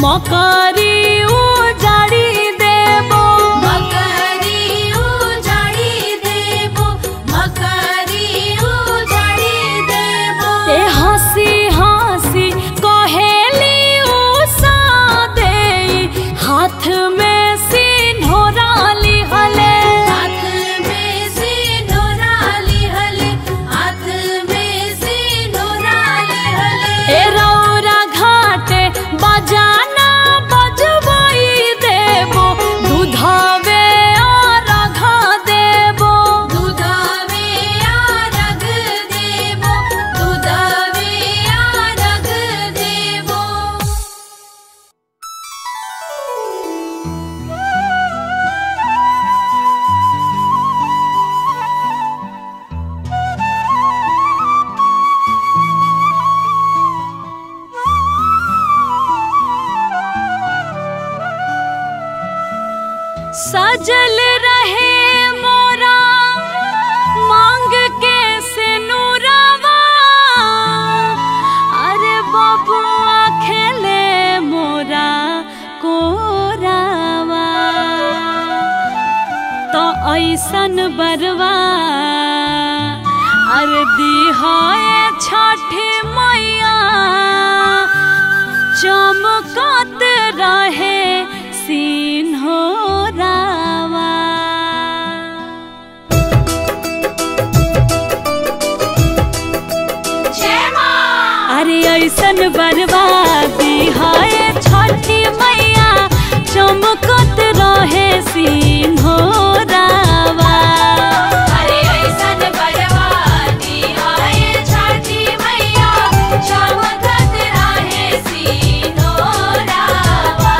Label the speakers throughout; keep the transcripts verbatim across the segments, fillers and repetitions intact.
Speaker 1: मकरी उजाड़ी देबो
Speaker 2: मकरी उजाड़ी देबो मकरी उजाड़ी देबो।
Speaker 1: ए हंसी हंसी कहेली उषा दे हाथ में सिंदूरा लिहले
Speaker 2: हाथ में सिंदूरा लिहले हाथ में सिंदूरा लिहले।
Speaker 1: ए रौरा घाटे बजाना बजबई देबो दूधवे अर्घ देबो
Speaker 2: दूधवे अर्घ देबो दूधवे अर्घ देबो।
Speaker 1: सजल रहे मोरा मांग के सिनुरवा अरे बबुआ खेले मोरा कोरावा तो ऐसन बरवा अरे दिहाए छठी मैया चमकत रहे सिंहरावा। अरे ऐसन बर्बादी है छठी मैया चमकत रहे सिंहरावा।
Speaker 2: अरे ऐसन बर्बादी है छठी मैया चमकत रहे सिंदूरावा।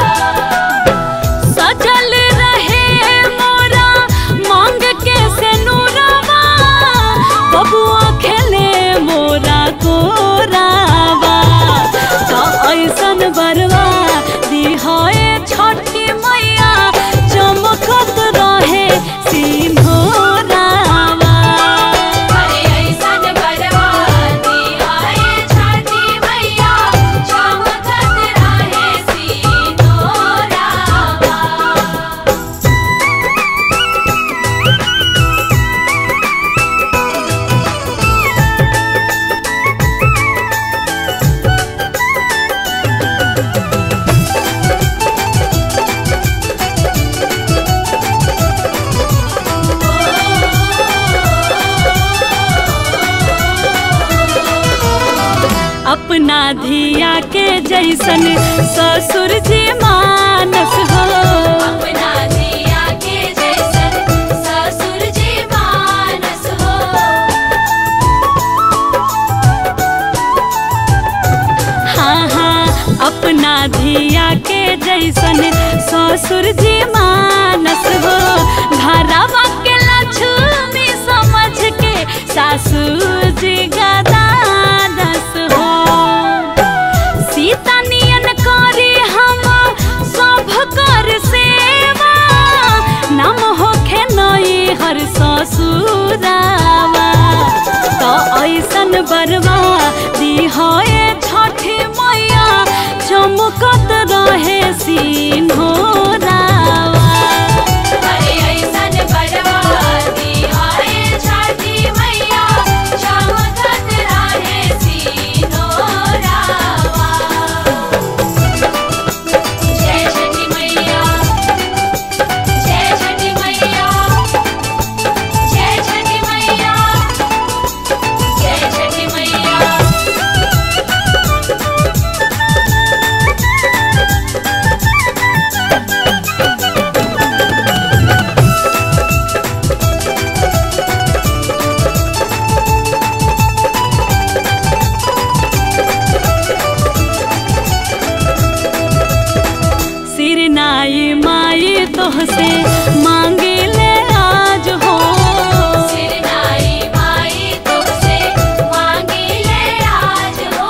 Speaker 1: सजल रहे मोरा मांग के सिनुरवा बबुआ खेले मोरा कोरावा तो ऐसन बरवा दिहाए छठी मैया चमकत रहे सिंहरावा।
Speaker 2: अरे ऐसन बर्बादी है छठी मैया चमकत रहे सिंदूरावा।
Speaker 1: अपना धिया के जैसन ससुर जी मानस हो
Speaker 2: अपना धिया के जैसन ससुर जी मानस हो।
Speaker 1: हाँ हाँ अपना धिया के जैसन ससुर जी मानस हो घरवा के लक्ष्मी समझ के सासू जी गदानस हो। सीता नियन करी हम सब कर सेवा नाम होखे नई हर ससुरावा तो ऐसन बरवा दिहाए छठी मैया चमकत रहे सिंहरावा।
Speaker 2: अरे ऐसन बर्बादी है छठी मैया चमकत रहे सिंदूरावा। जय छठी मैया जय छठी मैया जय छठी मैया जय छठी मैया।
Speaker 1: सिरनाई माई तोहसे मांगे ले आज हो
Speaker 2: सिरनाई माई तुमसे मांगी ले आज हो।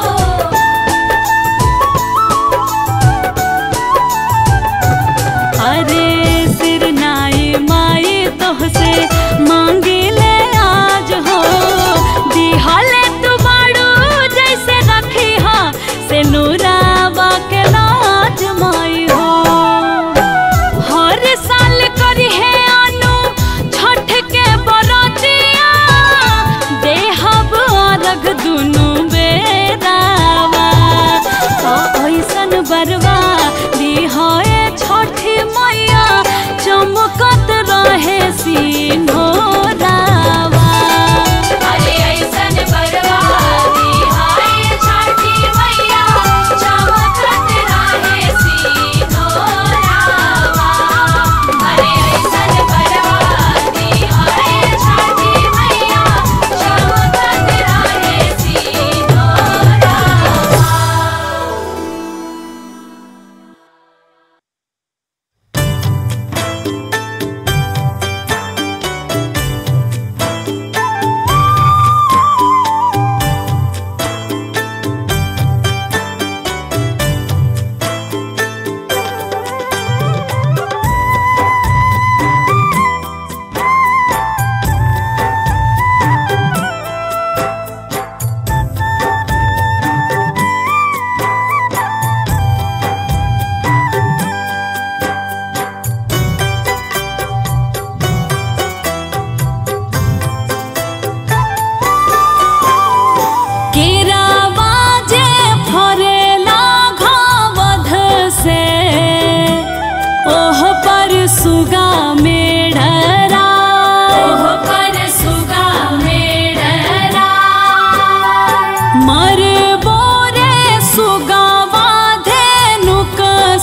Speaker 1: अरे सिरनाई माई तोहसे मांगे ले आज हो दिहाले तू बाड़ू जैसे रखी हा से नूरावा के लाज मा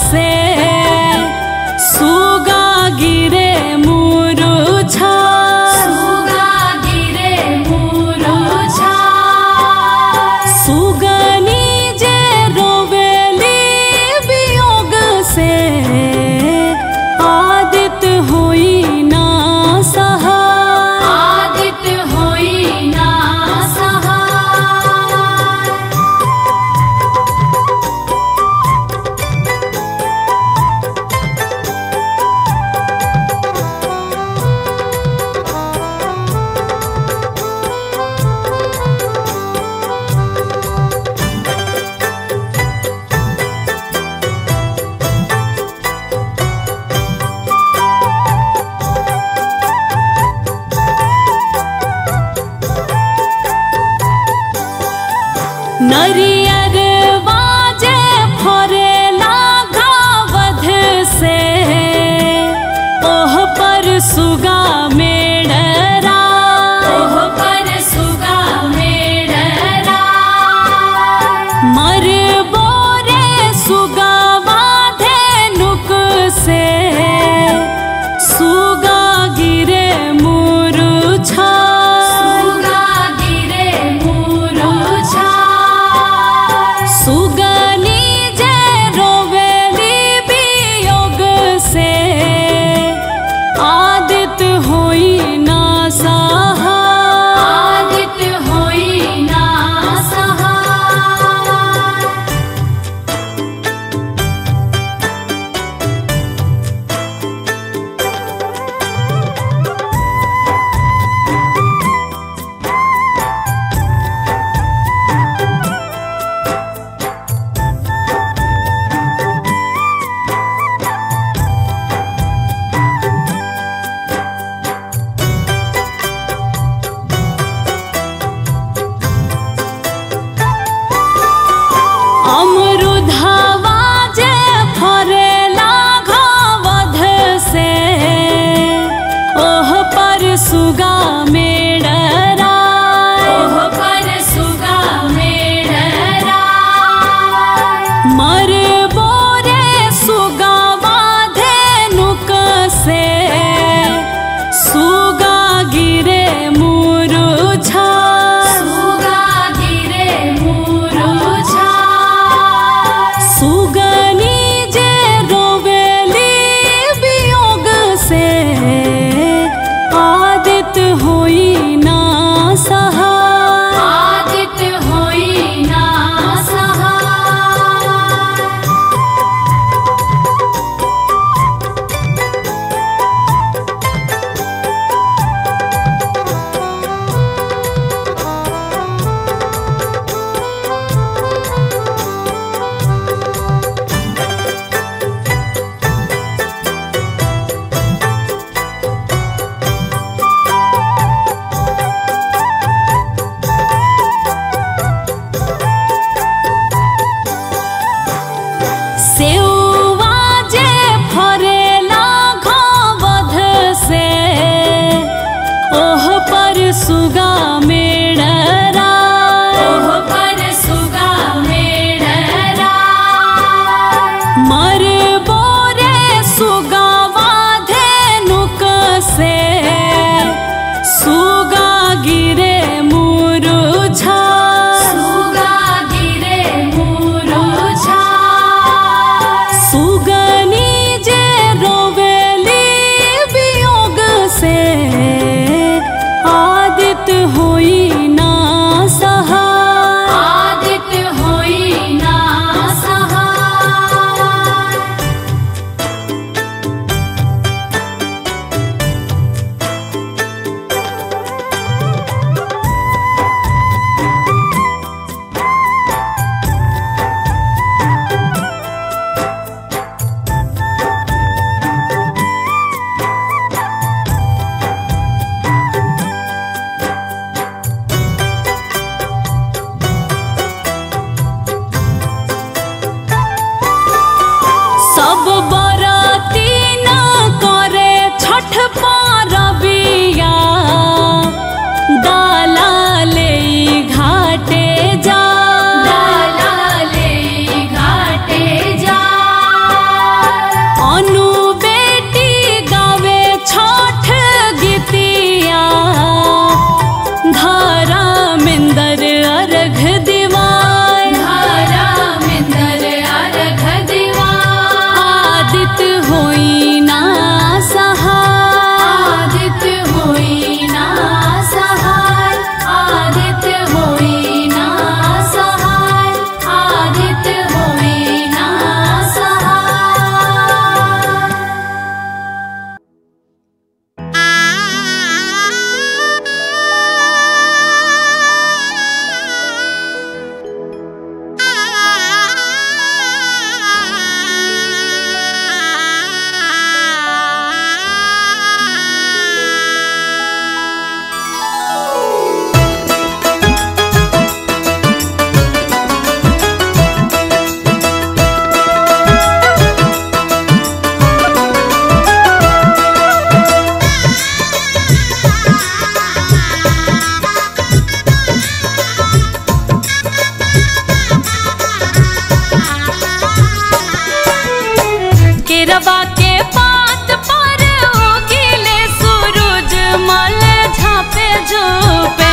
Speaker 1: से सुगा गिरे मुरुझा
Speaker 2: सुगा गिरे मुरुझा
Speaker 1: सुगनी जे रोवेली वियोग से आदित होई ना सहा
Speaker 2: आदित होई ना सहा
Speaker 1: नरियर वाजे फरेला घावध से ओह पर सुगा मेड़रा
Speaker 2: ओह पर सुगा मेड़रा
Speaker 1: मर बोरे सुगा बाधे नुक से सुगा गिरे मुरुझा
Speaker 2: सुगा गिरे मुरुझा
Speaker 1: सुगनी जे रोवेली वियोग से आदित होई ना सहा
Speaker 2: आदित होई ना सहा
Speaker 1: अमरुधवा जे फरेला घावध से ओह पर सुगा मेड़रा
Speaker 2: ओह पर सुगा मेड़रा
Speaker 1: मर बोरे सुगा बाधे नुक से सुगा गिरे मुरुझा
Speaker 2: सुगा गिरे मुरुझा
Speaker 1: सुगनी जे रोवेली वियोग से आदित होई ना सहा
Speaker 2: आदित होई ना सहा
Speaker 1: सेवा जे फरेला घावध से ओह पर सुगा मेड़रा
Speaker 2: ओह पर सुगा मेड़रा
Speaker 1: मर बोरे सुगा बाधे नुक से सुगा गिरे मुरुझा
Speaker 2: सुगा गिरे मुरुझा
Speaker 1: सुगनी जे रोवेली वियोग से आदित होई ना सहा
Speaker 2: आदित होई ना सहा
Speaker 1: केरवा के पात पर उगिले सूरज मल झापे झोपे।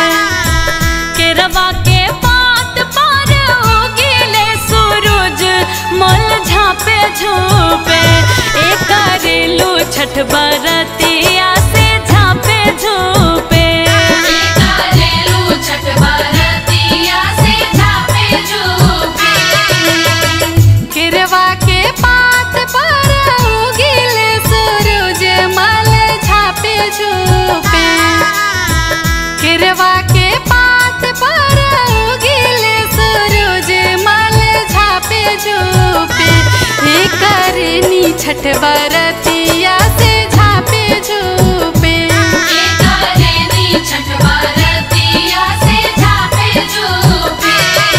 Speaker 1: केरवा के पात पर उगिले सूरज मल झापे झोपे। ए करेलू छठ बरतिया से झापे झोपे। केरवा के पात पर उगिले सूरज मल झापे झोपे। केरवा के पात पर उगिले सूरज मल झापे झोपे। हे करनी छठ बरतिया से झापे झोपे।
Speaker 2: छठ बरतिया से झापे झोपे।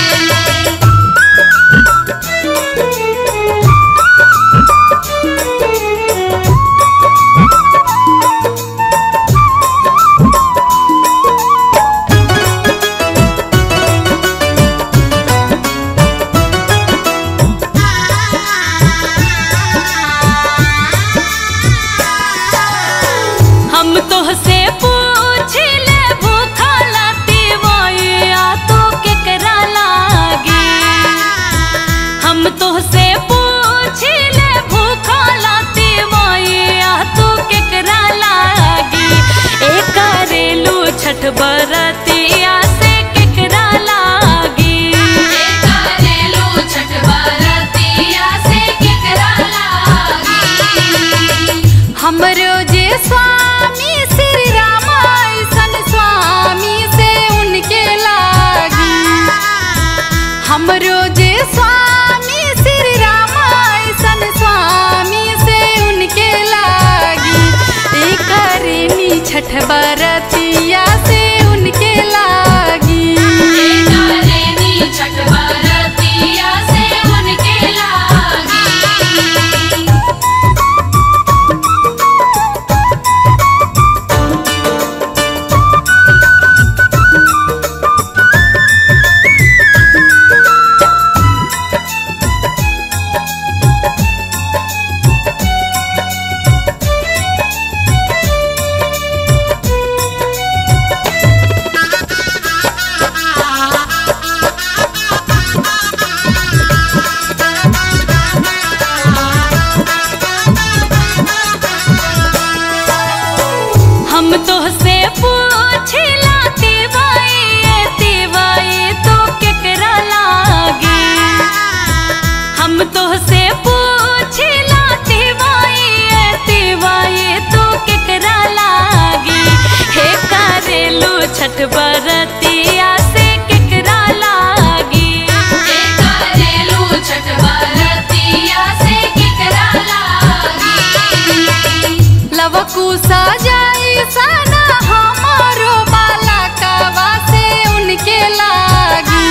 Speaker 1: हम तोहसे पूछिले भूखला तिवैया तो केकरा लागी। हम तोहसे पूछिले भूखला तिवैया तो केकरा लागी। ए करेलू छठ बरतिया से केकरा लागी।
Speaker 2: छठ बरतिया से केकरा लागी।
Speaker 1: हमरो जे स्वामी श्री राम ऐसन स्वामी से उनके लागी। हमरो जे स्वामी श्री राम ऐसन स्वामी से उनके लागी। ए करनी छठ बरतिया से उनके लागी।
Speaker 2: छठ बरतिया से उनके लागी।
Speaker 1: हम तोहसे पूछिला तिवैया तिवैया तो केकरा लागी। हम तोहसे पूछिला तिवैया तिवैया तो केकरा लागी। हे करेलू छठ बरतिया से केकरा लागी।
Speaker 2: छठ बरतिया से केकरा लागी।
Speaker 1: लवकुशा जैसन हमारो बालकवा से उनके लागी।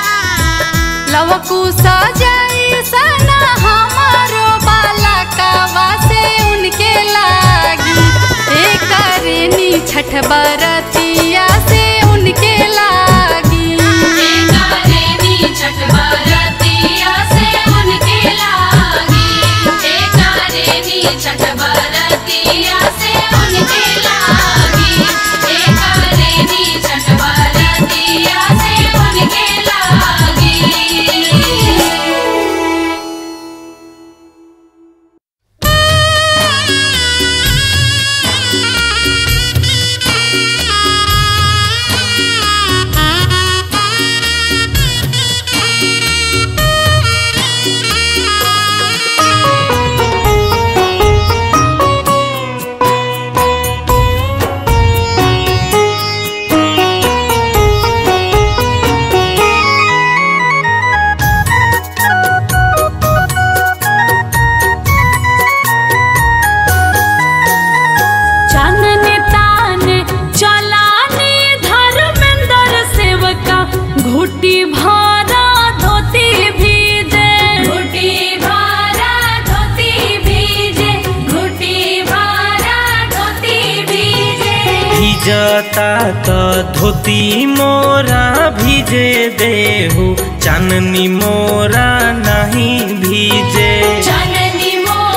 Speaker 1: लवकुशा जैसन हमारो बालकवा से उनके लागी। ए करनी छठ बरतिया से उनके लागी।
Speaker 2: छठ बरतिया से उनके लागी। छठ बरतिया से उनके लागी। छठ बरतिया से उनके लागी।
Speaker 3: भिजता त धोती मोरा भिजे देहु, चाननी मोरा नहीं भीजे।
Speaker 2: चाननी मोरा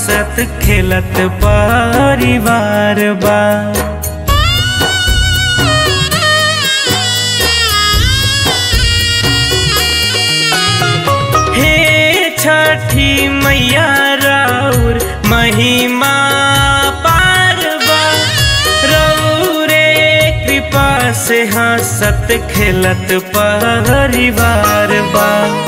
Speaker 3: हंसत खेलत परिवार बा। हे छठी मैया राउर महिमा पार बा, रउरे कृपा से हंसत खेलत परिवार बा।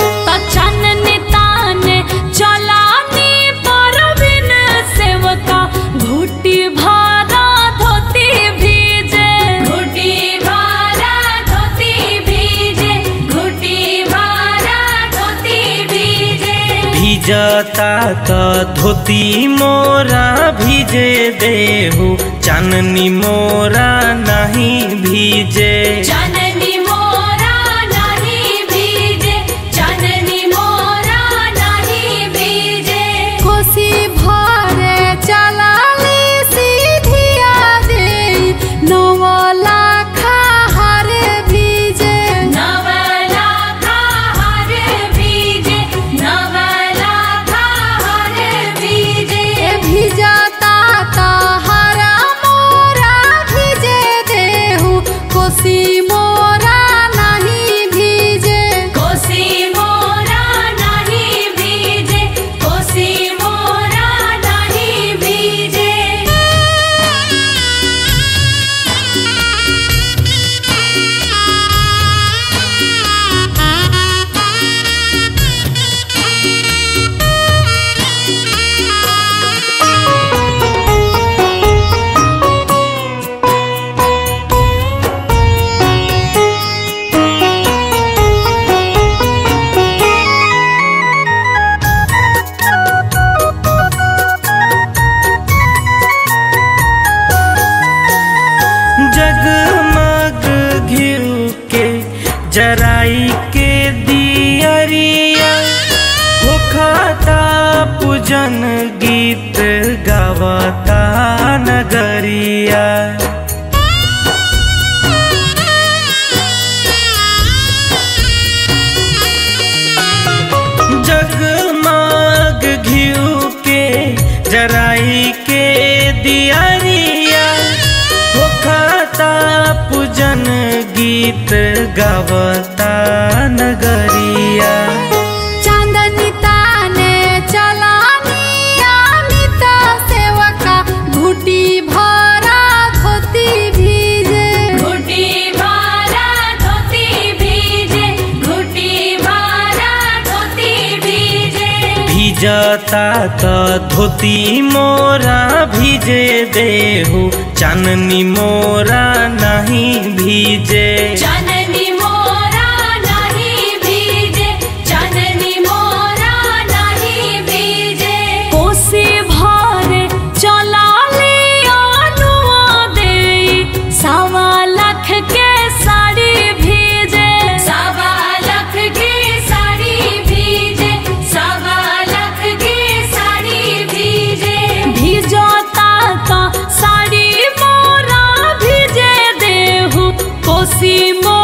Speaker 1: घुटी भारा धोती भीजे,
Speaker 2: घुटी भारा धोती भीजे, घुटी भारा धोती भीजे।
Speaker 3: भीजता तो धोती मोरा भीजे देहु, चाननी मोरा नहीं भीजे।
Speaker 2: चाननी मोरा नहीं भीजे, चाननी मोरा नहीं भीजे।
Speaker 1: कोसी भरे चला
Speaker 3: जगमग घिउ के जराई के दियरिया, होखता पूजन गीत गावता नगरिया। जगमग घिउ के जराई के दियरिया, होखता पूजन गीत गावता नगरिया।
Speaker 1: चांदनी ताने चलानिया निता सेवका, घुटी भरा धोती भीजे,
Speaker 2: घुटी भारा धोती भीजे, घुटी भारा धोती भीजे।
Speaker 3: भीजता तो धोती मोरा भीजे देहु, चाननी मोरा नहीं भीजे।
Speaker 2: चाननी मोरा नहीं भीजे, चाननी मोरा नहीं भीजे।
Speaker 1: कोसी भरे चला लिया दे, सवा लाख के साड़ी भीजे,
Speaker 2: सवा लाख की साड़ी भीजे, सवा लाख की साड़ी भीजे।
Speaker 1: भीजता तो साड़ी मोरा भीजे देहु, कोसी।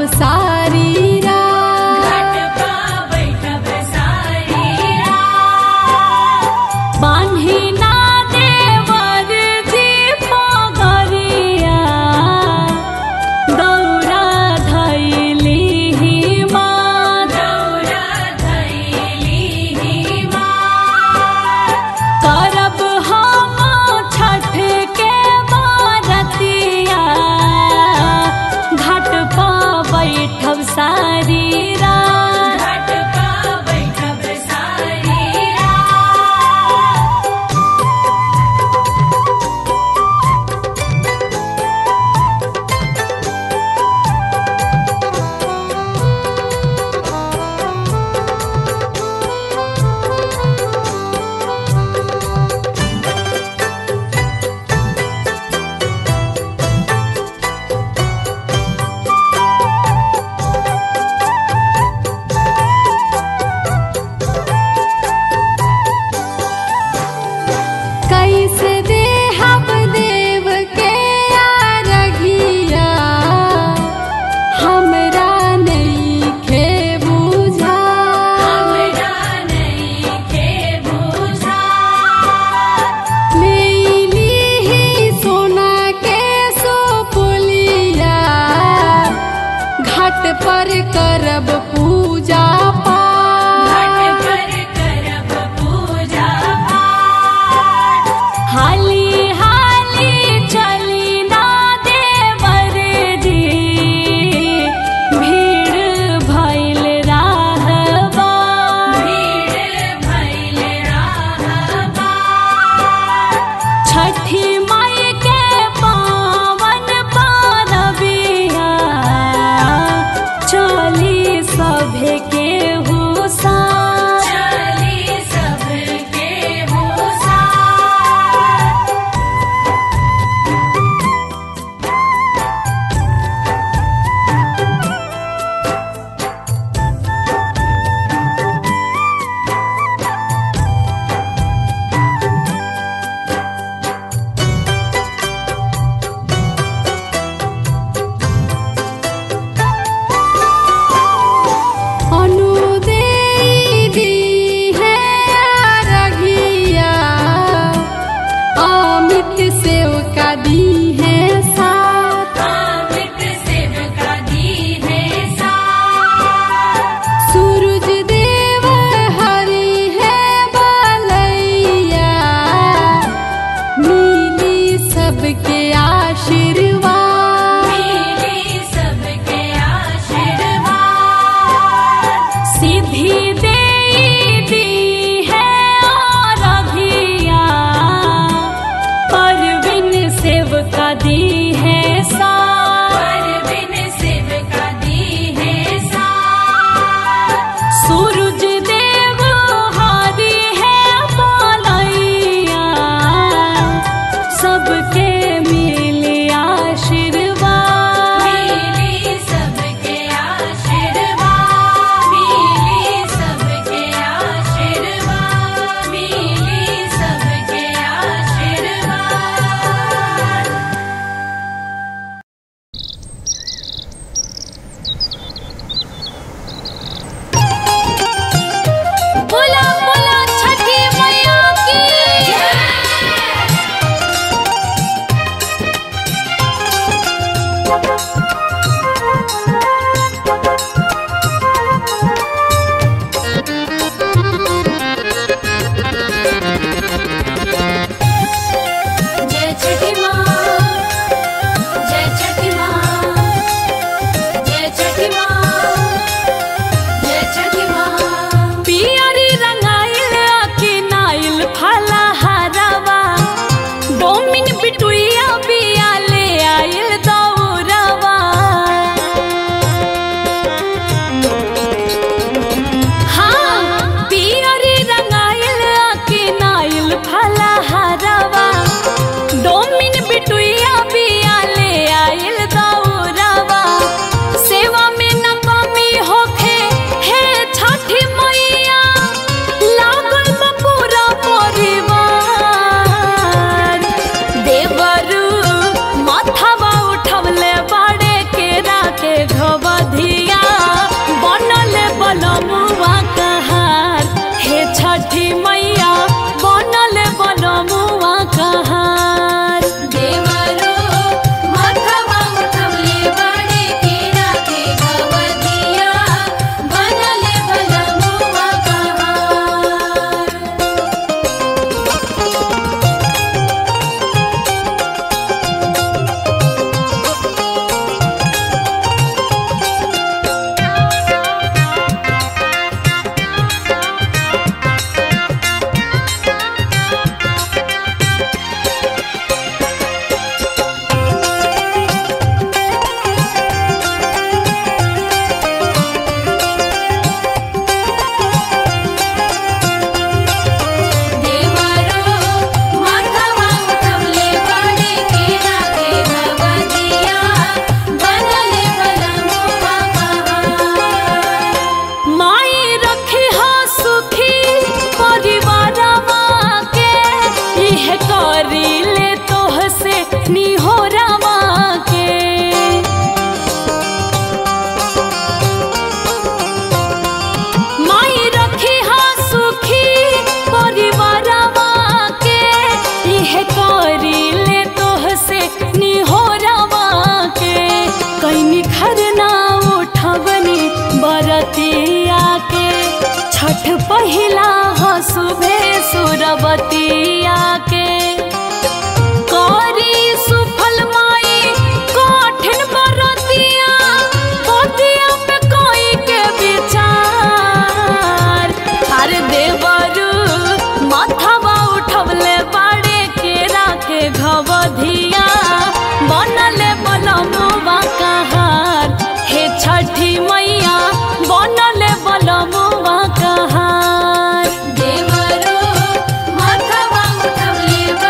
Speaker 1: सारी रात
Speaker 2: घाट पा बैठब सारी रात
Speaker 1: बान्ही ना देवर जी पगरिया दौरा धैली माँ
Speaker 2: दौरा धैली माँ
Speaker 1: करब हम छठ के बरतिया घाट पा बैठब सारी पहिला हो सुबे सुरबतिया के करी सुफल माई कठिन बरतिया पतिया पे कोई के विचार। अरे देवरू माथावा उठवले बाड़े के राखे घवधिया बनले बलमुआ कहार। हे छठी मैया बनले बलमुआ कहार।
Speaker 2: देवरो माथवा उठवले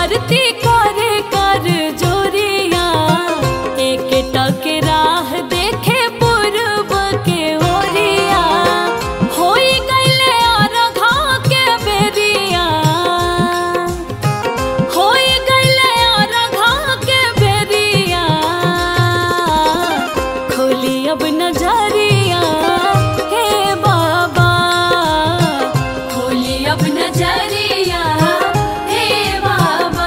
Speaker 1: बरती करे कर जोरिया एक टक राह देखे पूर्व के ओरिया होई गईले अरघा के बेरिया होई गईले अरघा के बेरिया खोली अब नजरिया हे बाबा खोली अब नजरिया हे बाबा।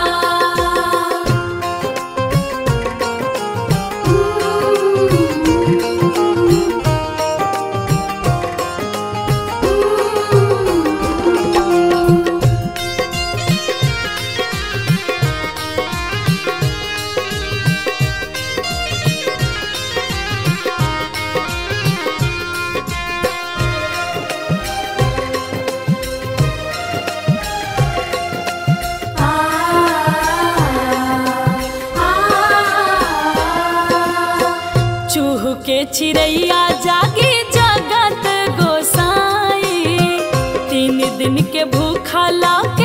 Speaker 1: चूह के चिड़ैया जागी जगत गोसाई तीन दिन के भूखा लाके